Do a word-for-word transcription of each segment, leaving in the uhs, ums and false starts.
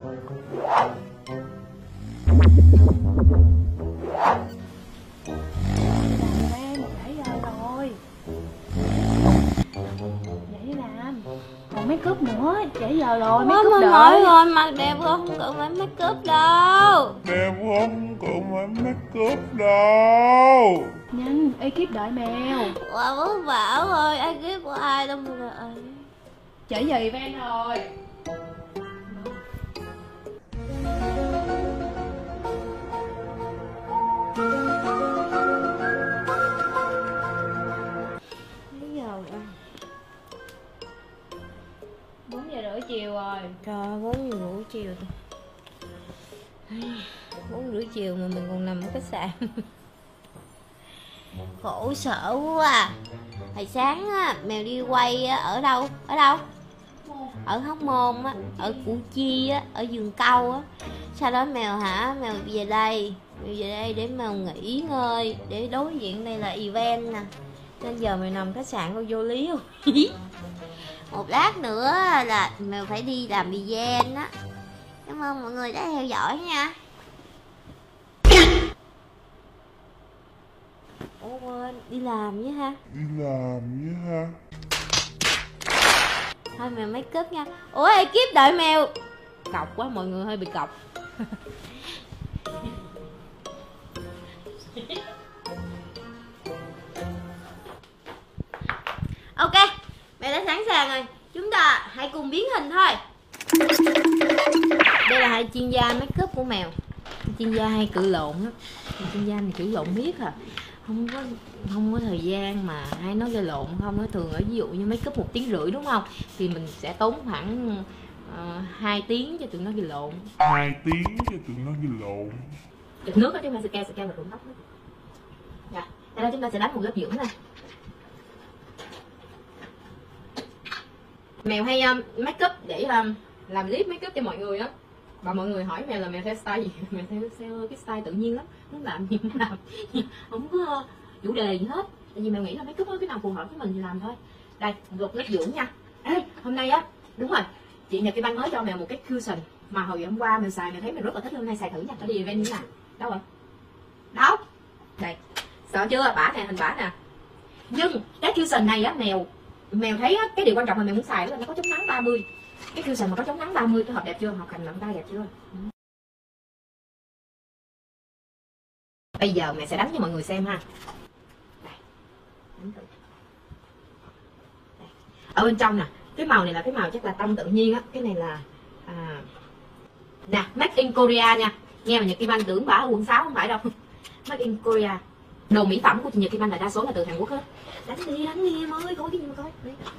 Make up nữa, trễ giờ rồi, make up đợi rồi, mặt đẹp không cần phải make up đâu. Đẹp không cần phải make up đâu. Nhanh, ekip đợi mèo. Wow, vất vả rồi, ekip của ai đâu mà đợi. Trễ giờ event rồi. Mấy giờ rồi? bốn giờ rưỡi chiều rồi. Trời, bốn giờ rưỡi chiều. Bốn rưỡi chiều mà mình còn nằm ở khách sạn. Khổ sở quá à. Hồi sáng á, mèo đi quay á, ở đâu? Ở đâu? Ở Hóc Môn á, ở Củ Chi á, ở Vườn Câu á. Sau đó mèo hả, mèo về đây. Mèo về đây để mèo nghỉ ngơi, để đối diện đây là event nè. Nên giờ mèo nằm khách sạn đâu vô lý không? Một lát nữa là mèo phải đi làm event á. Cảm ơn mọi người đã theo dõi nha. Ủa quên, đi làm với ha. Đi làm với ha. Thôi mèo make up nha. Ủa ekip đợi mèo. Cọc quá, mọi người hơi bị cọc. Ok, mẹ đã sẵn sàng rồi. Chúng ta hãy cùng biến hình thôi. Đây là hai chuyên gia make up của mèo. Chuyên gia hay cự lộn á. Chuyên gia này cự lộn biết à. Không có không có thời gian mà hay nói gây lộn không. Nói thường ở ví dụ như make up một tiếng rưỡi đúng không, thì mình sẽ tốn khoảng uh, hai tiếng cho tụi nó gây lộn. Hai tiếng cho tụi nó gây lộn. Giọt nước đó chúng ta sẽ keo sẽ keo vào tụi tóc đó. Dạ, đây là chúng ta sẽ đánh một lớp dưỡng này. Mèo hay um, make up để um, làm clip make up cho mọi người á. Và mọi người hỏi mèo là mèo theo style gì? Mèo theo, theo cái style tự nhiên lắm. Muốn làm gì cũng làm. Không có uh, chủ đề gì hết. Tại vì mèo nghĩ là make up có cái nào phù hợp với mình thì làm thôi. Đây, một lớp dưỡng nha. Ê, hôm nay á, đúng rồi, chị Nhật Kim Anh mới cho mèo một cái cushion mà hồi hôm qua mình xài, mèo thấy mèo rất là thích. Hôm nay xài thử nha. Ở đi event như thế nào? Đâu rồi? Đâu? Đây, sợ chưa? Bả nè, hình bả nè. Nhưng cái cushion này á, mèo mèo thấy á, cái điều quan trọng là mèo muốn xài đó là nó có chống nắng ba mươi. Cái cushion mà có chống nắng ba mươi cái hộp đẹp chưa? Hộp cành nặng tay đẹp chưa? Bây giờ mẹ sẽ đánh cho mọi người xem ha. Đây. Đánh thử. Đây. Ở bên trong nè, cái màu này là cái màu chắc là tông tự nhiên á. Cái này là à... nè, made in Korea nha. Nghe mà Nhật Kim Anh tưởng bả ở quận sáu không phải đâu. Made in Korea. Đồ mỹ phẩm của chị Nhật Kim Anh là đa số là từ Hàn Quốc hết. Đánh đi, đánh đi em ơi, coi cái gì mà coi.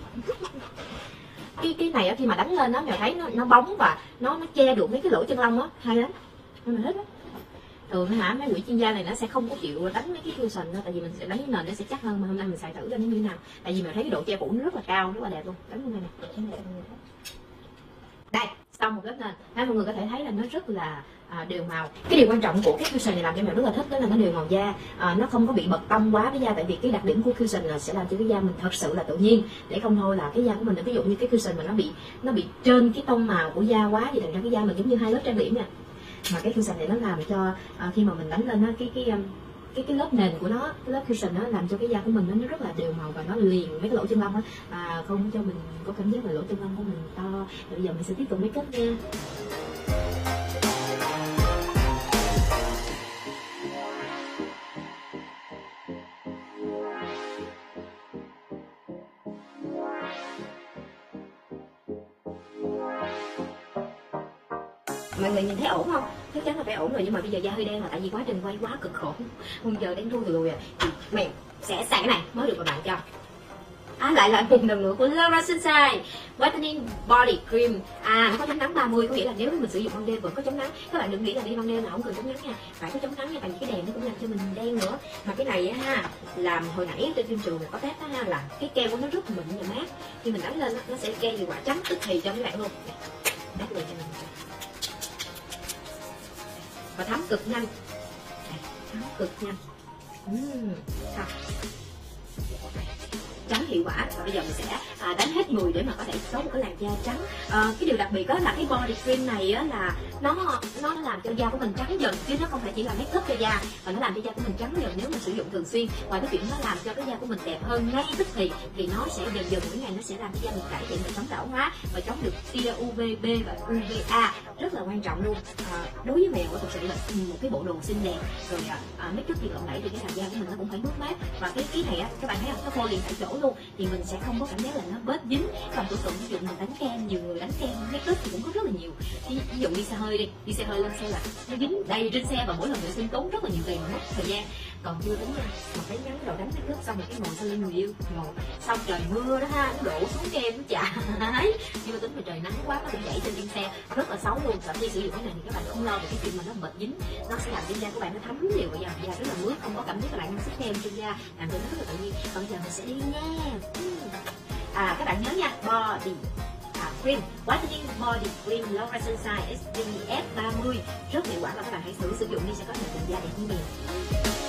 Cái cái này á, khi mà đánh lên nó mèo thấy nó nó bóng và nó nó che được mấy cái lỗ chân lông á, hay lắm. Nên mình thích á. Thường hả, mấy quỷ chuyên gia này nó sẽ không có chịu đánh mấy cái cushion đó, tại vì mình sẽ đánh cái nền nó sẽ chắc hơn. Mà hôm nay mình xài thử ra nó như thế nào. Tại vì mình thấy cái độ che phủ nó rất là cao, rất là đẹp luôn. Đánh luôn này nè. Đây, xong một lớp nền. Đấy, mọi người có thể thấy là nó rất là à, đều màu. Cái điều quan trọng của cái cushion này làm cho mèo rất là thích đó là nó đều màu da. À, nó không có bị bật tông quá với da, tại vì cái đặc điểm của cushion là sẽ làm cho cái da mình thật sự là tự nhiên, để không thôi là cái da của mình, ví dụ như cái cushion mà nó bị nó bị trên cái tông màu của da quá thì thành ra cái da mình giống như hai lớp trang điểm nè. Mà cái cushion này nó làm cho à, khi mà mình đánh lên á, cái cái cái cái lớp nền của nó, cái lớp cushion nó làm cho cái da của mình nó rất là đều màu và nó liền mấy cái lỗ chân lông á, à, không cho mình có cảm giác là lỗ chân lông của mình to. Bây giờ mình sẽ tiếp tục make up nha. Mọi người nhìn thấy ổn không? Chắc chắn là phải ổn rồi, nhưng mà bây giờ da hơi đen là tại vì quá trình quay quá cực khổ. Hôm giờ đến thui rồi thì mày sẽ xài cái này mới được mà bạn cho. À, lại là một lần nữa của Laura Sunshine Whitening Body Cream. À, nó có chống nắng ba mươi, có nghĩa là nếu mình sử dụng ban đêm vẫn có chống nắng. Các bạn đừng nghĩ là đi ban đêm là không cần chống nắng nha, phải có chống nắng nha, tại vì cái đèn nó cũng làm cho mình đen nữa. Mà cái này á ha, làm hồi nãy trên phim trường có test đó ha, là cái keo của nó rất mịn và mát. Khi mình đánh lên nó sẽ gây hiệu quả trắng tức thì cho các bạn luôn. Đắp lên cho mình và thấm cực nhanh. Đây, thấm cực nhanh. uhm, trắng hiệu quả. Và bây giờ mình sẽ à, đánh hết người để mà có thể có một cái làn da trắng. À, cái điều đặc biệt đó là cái body cream này á, là nó nó làm cho da của mình trắng dần, chứ nó không phải chỉ là make up cho da, mà nó làm cho da của mình trắng dần nếu mình sử dụng thường xuyên. Ngoài cái chuyện nó làm cho cái da của mình đẹp hơn ngay tức thì thì nó sẽ dần dần mỗi ngày nó sẽ làm cho da mình cải thiện và chống lão hóa và chống được tia u vê bê và u vê a, rất là quan trọng luôn. À, đối với mèo thực sự là một cái bộ đồ xinh đẹp rồi à, make up thì gọn gãy thì cái làn da của mình nó cũng phải mướt mát. Và cái cái này á, các bạn thấy không, nó khô liền tại chỗ luôn thì mình sẽ không có cảm giác là nó bết dính. Còn tưởng tượng ví dụ mình đánh kem, nhiều người đánh kem make up thì cũng có rất là nhiều. Ví dụ đi xe hơi đi, đi xe hơi lên xe là nó dính đầy trên xe và mỗi lần vệ sinh tốn rất là nhiều tiền, mất thời gian. Còn chưa tính nha, mà phải ngắn đầu đánh make up xong rồi cái ngồi sau lưng người yêu, ngồi xong trời mưa đó ha, nó đổ xuống kem nó chảy. Nhưng mà tính mà trời nắng quá nó cũng chảy trên trên xe rất là xấu luôn. Và khi sử dụng cái này thì các bạn không lo về cái chuyện mà nó bệt dính, nó sẽ làm cho da của bạn nó thấm đều vào da, da rất là mướt, không có cảm giác các bạn đang sức kem trên da, làm cho nó rất là tự nhiên. Còn giờ mình sẽ đi nha. À các bạn nhớ nha, body à, cream whitening body cream Laura Sunshine ét pê ép ba mươi rất hiệu quả và các bạn hãy thử sử dụng đi sẽ có thể da đẹp như mèo.